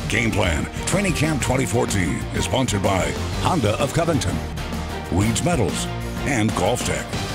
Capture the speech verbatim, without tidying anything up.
Game Plan Training Camp twenty fourteen is sponsored by Honda of Covington, Weeds Metals, and Golf Tech.